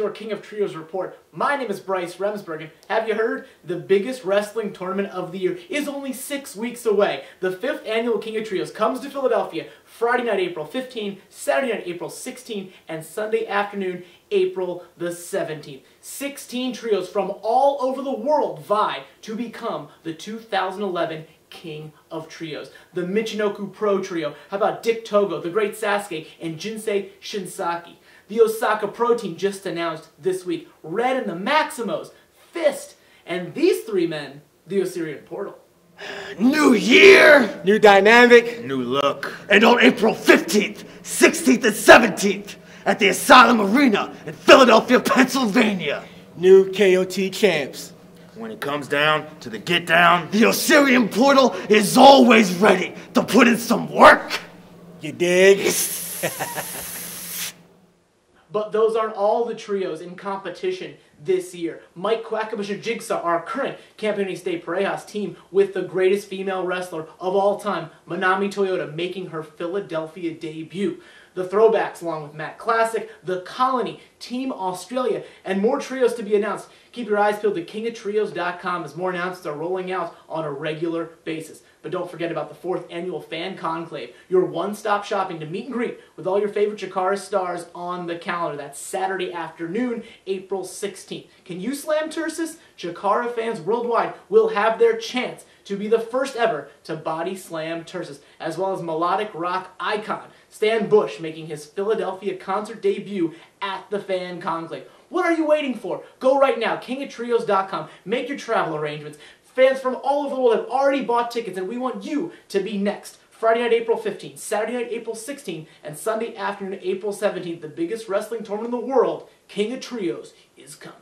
your King of Trios report. My name is Bryce Remsbergen. Have you heard? The biggest wrestling tournament of the year is only 6 weeks away. The 5th annual King of Trios comes to Philadelphia Friday night, April 15, Saturday night, April 16, and Sunday afternoon, April the 17th. 16 trios from all over the world vie to become the 2011 King of Trios. The Michinoku Pro Trio. How about Dick Togo, the Great Sasuke, and Jinsei Shinsaki? The Osaka Pro Team just announced this week. Red and the Maximos, Fist, and these three men, the Osirian Portal. New year! New dynamic. New look. And on April 15th, 16th, and 17th at the Asylum Arena in Philadelphia, Pennsylvania. New KOT champs. When it comes down to the get down, the Osirian Portal is always ready to put in some work. You dig? But those aren't all the trios in competition this year. Mike Quackenbush and Jigsaw are our current Campeones de Parejas team with the greatest female wrestler of all time, Manami Toyota, making her Philadelphia debut. The Throwbacks, along with Matt Classic, The Colony, Team Australia, and more trios to be announced. Keep your eyes peeled to kingoftrios.com as more announcements are rolling out on a regular basis. But don't forget about the 4th annual Fan Conclave, your one-stop shopping to meet and greet with all your favorite Chikara stars on the calendar. That's Saturday afternoon, April 16th. Can you slam Tursus? Chikara fans worldwide will have their chance to be the first ever to body slam Tursus, as well as melodic rock icon Stan Bush making his Philadelphia concert debut at the Fan Conclave. What are you waiting for? Go right now, kingoftrios.com. Make your travel arrangements. Fans from all over the world have already bought tickets, and we want you to be next. Friday night, April 15th, Saturday night, April 16th, and Sunday afternoon, April 17th, the biggest wrestling tournament in the world, King of Trios, is coming.